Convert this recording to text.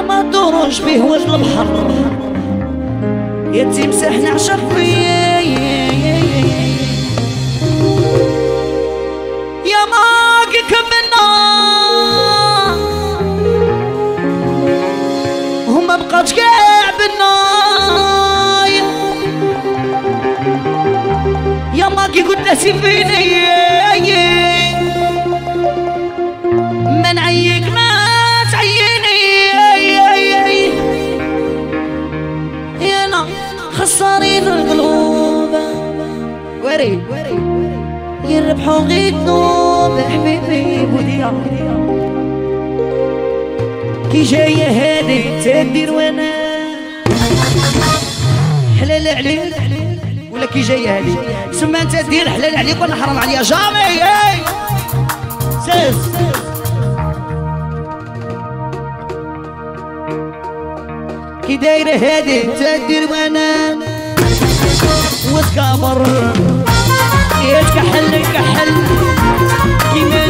ما تدوروش بيه وجه البحر يا تمسح نعشق فيه يا ماكك منا وما بقاتش كاع بالناي يا ماكي قلت سيفيني ما نعيك ما تعيني يا انا خسرين القلوب وري يربحوا غير ذنوب حبيبي بوديا كي جاية هادي تدير وانا حلال عليك ولا كي جاية هادي سما انت دير حلال عليك ولا حرام عليا جامي سيس كي دايرة هادي تدير وانا وتكابر يتكحل كحل كيما